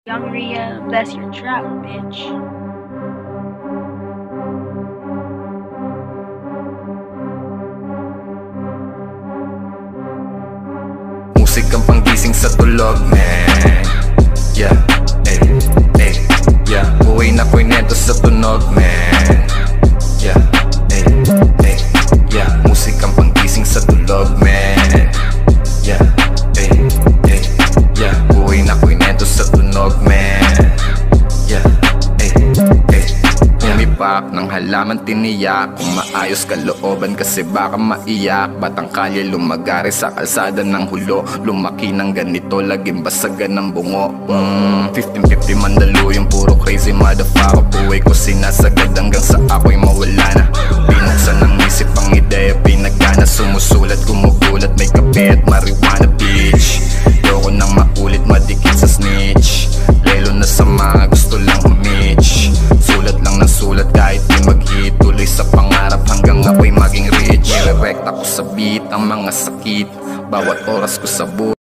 Young Ria, bless your trap, bitch. Musik ang panggising sa tulog, man. Yeah, yeah. Buhay na ko'y neto sa tunog, man. Yeah, yeah. Musik ang panggising sa tulog, man. Yeah, yeah. Buhay na ko'y neto sa tunog, man. Yeah, Umipak ng halaman tiniyak, kung maayos kalooban kasi baka maiyak. Batang kalye lumagari sa kalsada ng hulo, lumaki ng ganito, laging basagan ng bungo. 15-50 mandaluyong puro crazy motherfucker. Buhay ko sinasagad hanggang sa ako'y mawala na. Binuksan ng isip ang ideya, pinagana, sumusulat, gumugulat, may kape at marijuana, bitch. Yoko nang maulit, madikit sa snitch, lalo na sa mga gusto lang humich. Sulat lang ng sulat kahit di mag-hit, tuloy sa pangarap hanggang ako'y maging rich. Nirerekta ko sa beat ang mga sakit, bawat oras ko sa buhay.